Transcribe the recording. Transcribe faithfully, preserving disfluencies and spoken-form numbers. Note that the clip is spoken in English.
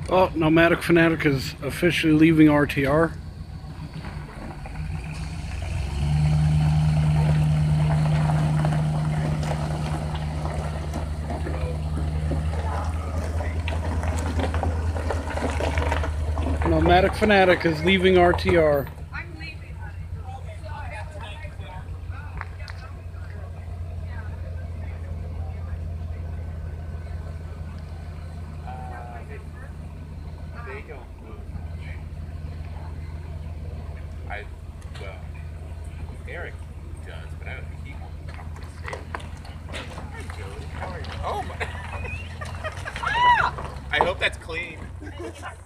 Oh, Nomadic Fanatic is officially leaving R T R. Nomadic Fanatic is leaving R T R. They don't move much. I, well, Eric does, but I don't think he wants to stay. Hi, Joey. How are you? Oh my! I hope that's clean.